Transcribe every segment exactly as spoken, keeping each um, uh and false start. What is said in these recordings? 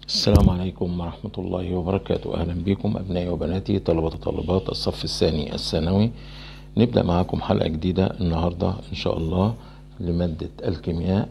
السلام عليكم ورحمة الله وبركاته. أهلا بكم أبنائي وبناتي طلبة وطالبات الصف الثاني الثانوي. نبدأ معكم حلقة جديدة النهاردة إن شاء الله لمادة الكيمياء.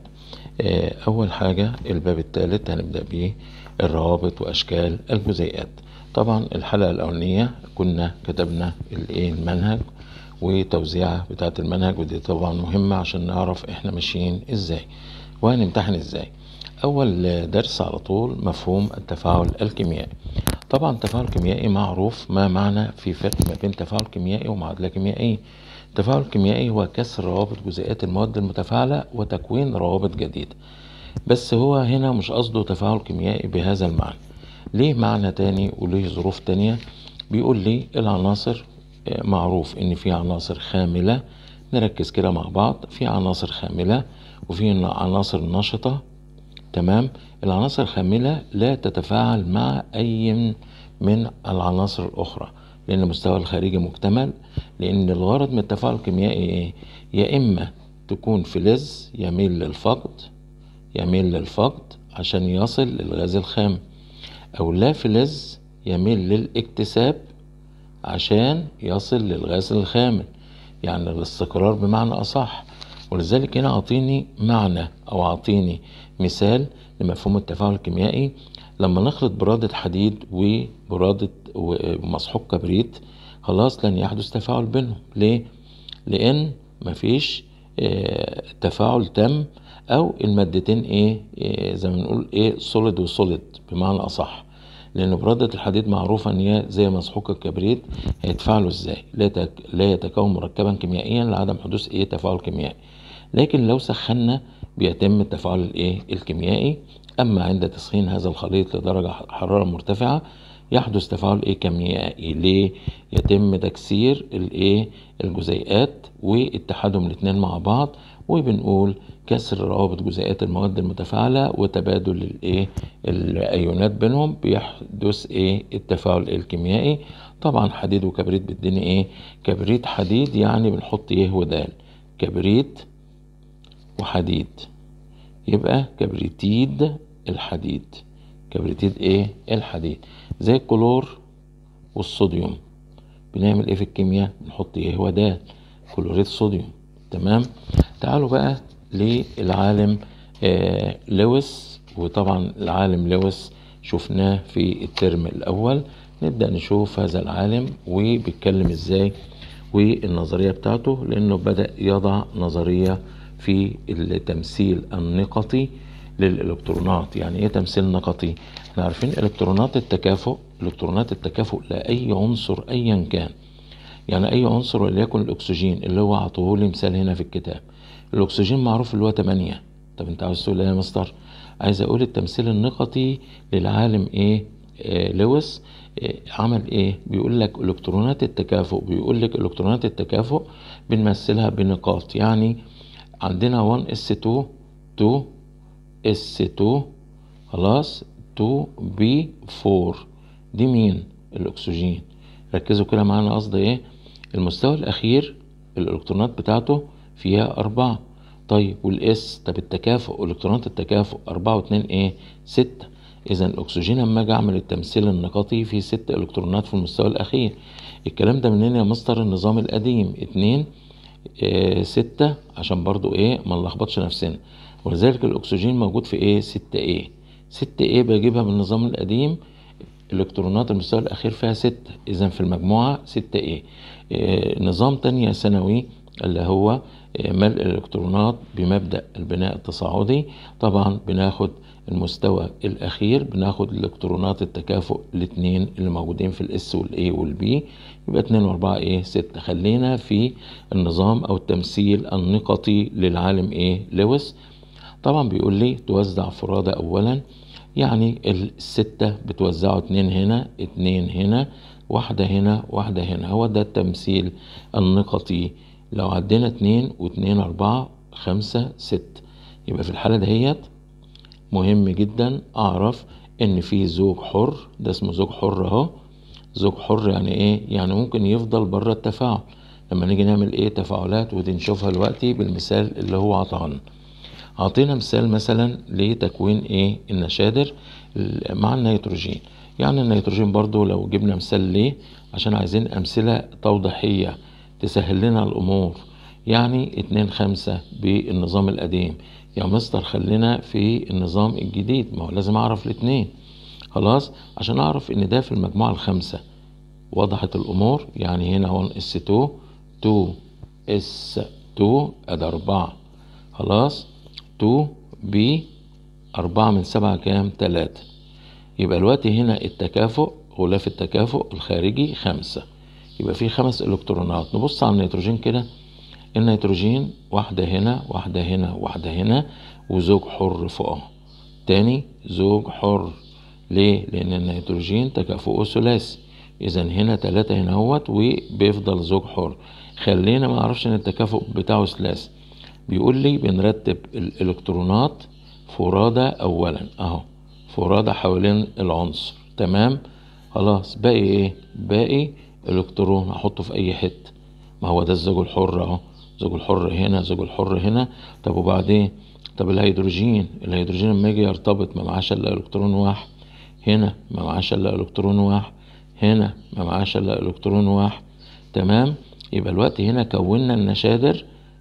أول حاجة الباب الثالث هنبدأ به الروابط وأشكال الجزيئات. طبعا الحلقة الأولانية كنا كتبنا المنهج وتوزيعة بتاعة المنهج، ودي طبعا مهمة عشان نعرف احنا ماشيين ازاي وهنمتحن ازاي. أول درس على طول مفهوم التفاعل الكيميائي. طبعا التفاعل الكيميائي معروف ما معنى، في فرق ما بين تفاعل كيميائي ومعادلة كيميائية. التفاعل الكيميائي هو كسر روابط جزيئات المواد المتفاعلة وتكوين روابط جديدة، بس هو هنا مش قصده تفاعل كيميائي بهذا المعنى، ليه معنى تاني وليه ظروف تانية. بيقول لي العناصر، معروف ان في عناصر خاملة، نركز كده مع بعض، في عناصر خاملة وفي عناصر نشطة. تمام. العناصر الخاملة لا تتفاعل مع أي من العناصر الأخرى لأن المستوى الخارجي مكتمل، لأن الغرض من التفاعل الكيميائي إيه؟ يا إما تكون فلز يميل للفقد يميل للفقد عشان يصل للغاز الخام، أو لا فلز يميل للاكتساب عشان يصل للغاز الخام، يعني الاستقرار بمعنى أصح. ولذلك هنا أعطيني معنى أو أعطيني مثال لمفهوم التفاعل الكيميائي. لما نخلط برادة حديد وبرادة ومسحوق كبريت، خلاص لن يحدث تفاعل بينهم. ليه؟ لأن مفيش اه تفاعل تم، أو المادتين إيه, إيه زي ما نقول إيه سوليد وسوليد بمعنى أصح، لأن برادة الحديد معروفة إن هي زي مسحوق الكبريت، هيتفاعلوا إزاي؟ لا, تك... لا يتكون مركبا كيميائيا لعدم حدوث إيه تفاعل كيميائي. لكن لو سخنا بيتم التفاعل الإيه الكيميائي. أما عند تسخين هذا الخليط لدرجة حرارة مرتفعة يحدث تفاعل إيه كيميائي. ليه؟ يتم تكسير الإيه الجزيئات واتحادهم الاثنين مع بعض، وبنقول كسر روابط جزيئات المواد المتفاعلة وتبادل الايه الايونات بينهم بيحدث ايه التفاعل الكيميائي. طبعا حديد وكبريت بيديني ايه كبريت حديد، يعني بنحط ايه ودال كبريت وحديد، يبقى كبريتيد الحديد كبريتيد ايه الحديد. زي الكلور والصوديوم، بنعمل ايه في الكيمياء؟ بنحط ايه ودال كلوريد صوديوم. تمام. تعالوا بقى للعالم آه لويس. وطبعا العالم لويس شفناه في الترم الأول، نبدأ نشوف هذا العالم وبيتكلم ازاي والنظرية بتاعته، لأنه بدأ يضع نظرية في التمثيل النقطي للإلكترونات. يعني ايه تمثيل نقطي؟ احنا عارفين إلكترونات التكافؤ إلكترونات التكافؤ لأي عنصر أيا كان، يعني أي عنصر وليكن الأكسجين اللي هو عطوهولي مثال هنا في الكتاب. الأكسجين معروف اللي هو تمانية. طب أنت عاوز تقول إيه يا مستر؟ عايز أقول التمثيل النقطي للعالم إيه؟ آه لويس آه عمل إيه؟ بيقول لك إلكترونات التكافؤ بيقول لك إلكترونات التكافؤ بنمثلها بنقاط. يعني عندنا واحد اس اتنين اتنين اس اتنين خلاص اتنين بي اربعة، دي مين؟ الأكسجين. ركزوا كده معانا قصدي إيه؟ المستوى الأخير الإلكترونات بتاعته فيها أربعة. طيب والإس؟ طب التكافؤ إلكترونات التكافؤ أربعة واتنين إيه؟ ستة. إذا الأكسجين لما أجي أعمل التمثيل النقطي فيه ست إلكترونات في المستوى الأخير. الكلام ده منين يا مستر؟ النظام القديم اتنين إيه ستة، عشان برضو إيه ما نلخبطش نفسنا. ولذلك الأكسجين موجود في إيه؟ ستة إيه. ستة إيه بجيبها من النظام القديم، الكترونات المستوى الاخير فيها ستة، اذا في المجموعة ستة ايه. آه نظام تانية ثانوي اللي هو آه ملء الالكترونات بمبدأ البناء التصاعدي. طبعا بناخد المستوى الاخير، بناخد الالكترونات التكافؤ الاثنين اللي موجودين في الاس والاي والبي، يبقى اتنين واربعة ايه ستة. خلينا في النظام او التمثيل النقطي للعالم ايه لويس. طبعا بيقول لي توزع فرادة اولا، يعني الستة بتوزعوا اتنين هنا اتنين هنا واحدة هنا واحدة هنا، هو ده التمثيل النقطي. لو عدينا اتنين واتنين اربعة خمسة ستة، يبقى في الحالة دهيت مهم جدا اعرف ان في زوج حر، ده اسمه زوج حر اهو. زوج حر يعني ايه؟ يعني ممكن يفضل بره التفاعل لما نيجي نعمل ايه تفاعلات، ودي نشوفها دلوقتي بالمثال اللي هو عطانا. اعطينا مثال مثلا لتكوين ايه النشادر مع النيتروجين. يعني النيتروجين برضو لو جبنا مثال ليه، عشان عايزين امثلة توضيحية تسهل لنا الامور. يعني اتنين خمسة بالنظام القديم، يا مستر خلينا في النظام الجديد، ما هو لازم اعرف الاتنين خلاص عشان اعرف ان ده في المجموعة الخامسة. وضحت الامور؟ يعني هنا هون اس اتنين اتنين اس اتنين ادي اربعة خلاص، اتنين ب اربعة من سبعة كام؟ تلاتة. يبقى الوقت هنا التكافؤ، غلاف التكافؤ الخارجي خمسة، يبقى فيه خمس الكترونات. نبص على النيتروجين كده، النيتروجين واحدة هنا واحدة هنا واحدة هنا وزوج حر فوقها، تاني زوج حر. ليه؟ لان النيتروجين تكافؤه ثلاثي، اذا هنا تلاتة هنا اهوت وبيفضل زوج حر. خلينا ما نعرفش ان التكافؤ بتاعه ثلاثي، بيقول لي بنرتب الالكترونات فرادى اولا اهو، فرادى حوالين العنصر تمام خلاص. باقي ايه؟ باقي الكترون احطه في اي حته، ما هو ده الزوج الحر اهو، زوج الحر هنا زوج الحر هنا. طب وبعدين؟ طب الهيدروجين، الهيدروجين لما يجي يرتبط ما معاش الا الكترون واحد، هنا ما معاش الا الكترون واحد، هنا ما معاش الا الكترون واحد تمام. يبقى الوقت هنا كونا النشادر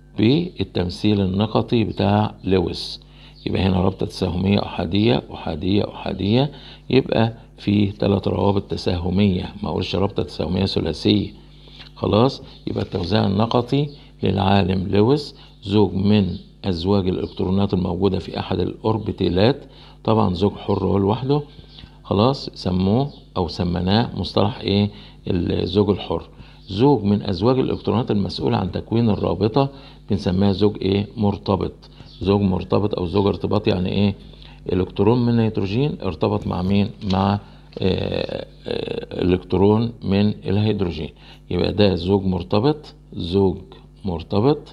بالتمثيل النقطي بتاع لويس. يبقى هنا رابطة تساهمية أحادية أحادية أحادية، يبقى في ثلاث روابط تساهمية، ما أقولش رابطة تساهمية ثلاثية خلاص. يبقى التوزيع النقطي للعالم لويس زوج من أزواج الإلكترونات الموجودة في أحد الأوربيتالات، طبعا زوج حر هو لوحده خلاص، سموه أو سمناه مصطلح إيه؟ الزوج الحر. زوج من أزواج الإلكترونات المسؤولة عن تكوين الرابطة بنسميها زوج إيه؟ مرتبط. زوج مرتبط أو زوج ارتباط يعني إيه؟ إلكترون من النيتروجين ارتبط مع مين؟ مع آه آه إلكترون من الهيدروجين، يبقى ده زوج مرتبط، زوج مرتبط.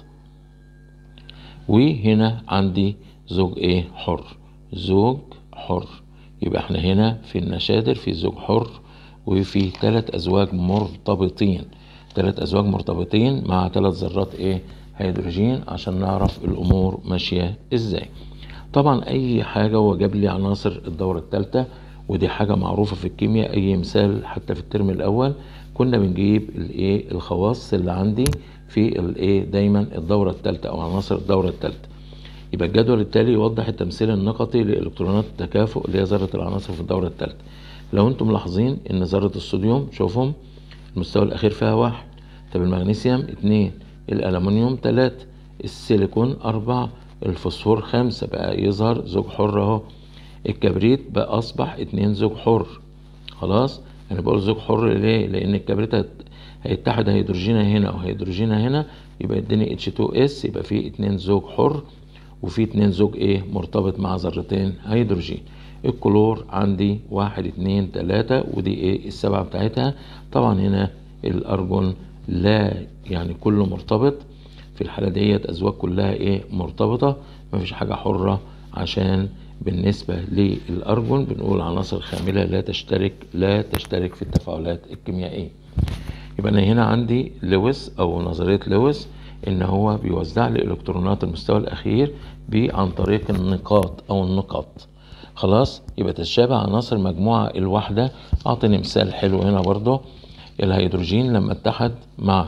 وهنا عندي زوج إيه؟ حر، زوج حر. يبقى احنا هنا في النشادر في زوج حر وفي ثلاث أزواج مرتبطين، ثلاث أزواج مرتبطين مع ثلاث ذرات إيه؟ هيدروجين، عشان نعرف الأمور ماشية إزاي. طبعا أي حاجة هو جاب لي عناصر الدورة الثالثة، ودي حاجة معروفة في الكيمياء. أي مثال حتى في الترم الأول كنا بنجيب الإيه؟ الخواص اللي عندي في الإيه؟ دايما الدورة الثالثة أو عناصر الدورة الثالثة. يبقى الجدول التالي يوضح التمثيل النقطي لإلكترونات التكافؤ اللي هي ذرة العناصر في الدورة الثالثة. لو انتم ملاحظين ان ذرة الصوديوم شوفهم المستوى الاخير فيها واحد، طب المغنيسيوم اتنين، الالومنيوم تلاتة، السيليكون اربعة، الفوسفور خمسة، بقى يظهر زوج حر اهو. الكبريت بقى اصبح اتنين زوج حر خلاص. انا بقول زوج حر ليه؟ لان الكبريت هيتحد هيدروجين هنا وهيدروجين هنا، يبقى يديني اتش اتنين اس، يبقى فيه اتنين زوج حر وفي اتنين زوج ايه؟ مرتبط مع ذرتين هيدروجين. الكلور عندي واحد اتنين تلاتة، ودي ايه؟ السبعة بتاعتها. طبعا هنا الارجون لا، يعني كله مرتبط في الحالة ديت، ازواج كلها ايه؟ مرتبطة، مفيش حاجة حرة. عشان بالنسبة للارجون بنقول عناصر خاملة لا تشترك لا تشترك في التفاعلات الكيميائية. يبقى انا هنا عندي لويس او نظرية لويس ان هو بيوزع لي الكترونات المستوى الاخير عن طريق النقاط او النقط خلاص. يبقى تتشابه عناصر مجموعة الواحدة. اعطيني مثال حلو هنا برضو، الهيدروجين لما اتحد مع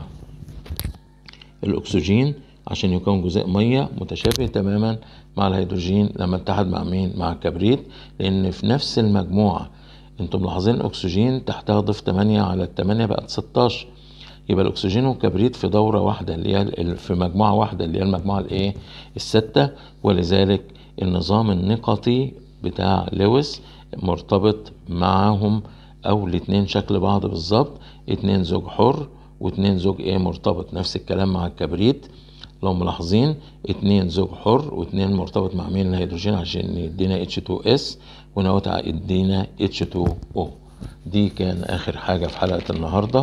الاكسجين عشان يكون جزيء مية متشابه تماما مع الهيدروجين لما اتحد مع مين؟ مع الكبريت، لان في نفس المجموعة. انتم ملاحظين الاكسجين تحتها ضيف تمانية على التمانية بقت ستاشر، يبقى الاكسجين والكبريت في دورة واحدة اللي هي في مجموعة واحدة اللي هي المجموعة الايه؟ الستة. ولذلك النظام النقطي بتاع لويس مرتبط معهم او الاتنين شكل بعض بالظبط، اتنين زوج حر واتنين زوج ايه؟ مرتبط. نفس الكلام مع الكبريت، لو ملاحظين اتنين زوج حر واتنين مرتبط مع مين؟ الهيدروجين، عشان يدينا اتش اتنين اس ونوت يدينا اتش اتنين او. دي كان اخر حاجة في حلقة النهاردة،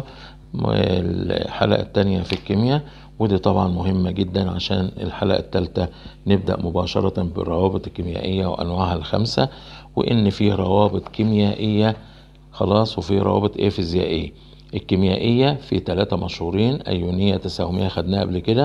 الحلقة التانية في الكيمياء، ودي طبعا مهمة جدا عشان الحلقة التالتة نبدأ مباشرة بالروابط الكيميائية وأنواعها الخمسة، وإن في روابط كيميائية خلاص وفي روابط إيه؟ فيزيائية. الكيميائية في ثلاثة مشهورين، أيونية تساهمية خدناها قبل كده،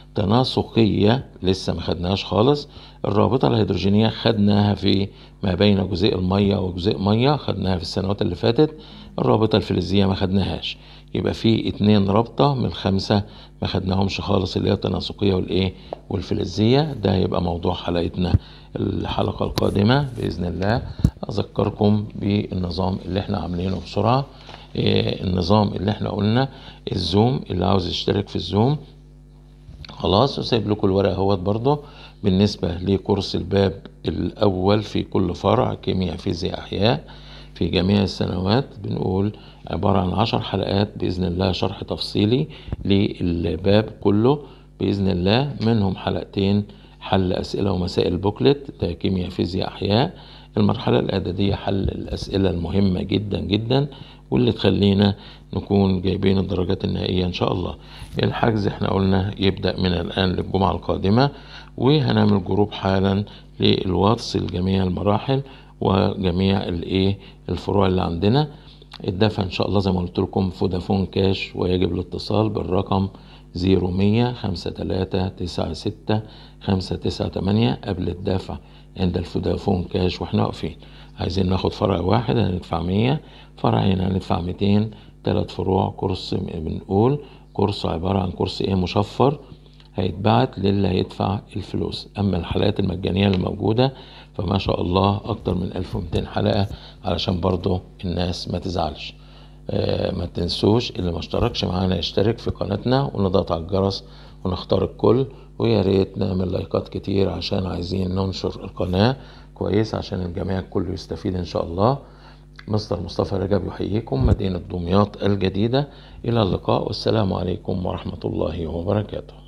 تناسقية لسه ما خدناهاش خالص. الرابطة الهيدروجينية خدناها في ما بين جزيء المية وجزيء مية، خدناها في السنوات اللي فاتت. الرابطة الفلزية ما خدناهاش، يبقى في اتنين رابطة من الخمسة ما خدناهمش خالص، اللي هي التناسقية والايه والفلزية. ده هيبقى موضوع حلقتنا الحلقة القادمة بإذن الله. أذكركم بالنظام اللي احنا عاملينه بسرعة. إيه النظام اللي احنا قلنا؟ الزوم، اللي عاوز يشترك في الزوم خلاص، وسايب لكم الورقة اهوت برضه. بالنسبة لكورس الباب الأول في كل فرع كيمياء فيزياء أحياء في جميع السنوات، بنقول عبارة عن عشر حلقات بإذن الله، شرح تفصيلي للباب كله بإذن الله، منهم حلقتين حل أسئلة ومسائل بوكلت، ده كيمياء فيزياء أحياء. المرحلة الإعدادية حل الأسئلة المهمة جدا جدا، واللي تخلينا نكون جايبين الدرجات النهائية إن شاء الله. الحجز احنا قلنا يبدأ من الآن للجمعة القادمة، وهنعمل جروب حالا للواتس لجميع المراحل وجميع الايه الفروع اللي عندنا. الدفع ان شاء الله زي ما قلت لكم فودافون كاش، ويجب الاتصال بالرقم صفر مية خمسة تلاتة تسعة ستة خمسة تسعة تمانية قبل الدفع عند الفودافون كاش واحنا واقفين. عايزين ناخد فرع واحد هندفع مية، فرعين هندفع ميتين، تلات فروع كورس بنقول كورس عبارة عن كورس ايه مشفر هيتبعت للي هيدفع الفلوس. اما الحلقات المجانية اللي موجودة فما شاء الله اكتر من ألف ومتين حلقة، علشان برضو الناس ما تزعلش. آه ما تنسوش اللي ما اشتركش معانا يشترك في قناتنا ونضغط على الجرس ونختار الكل، ويا ريت نعمل لايكات كتير عشان عايزين ننشر القناة كويس عشان الجميع كله يستفيد ان شاء الله. مستر مصطفى رجب يحييكم، مدينة دمياط الجديدة. الى اللقاء والسلام عليكم ورحمة الله وبركاته.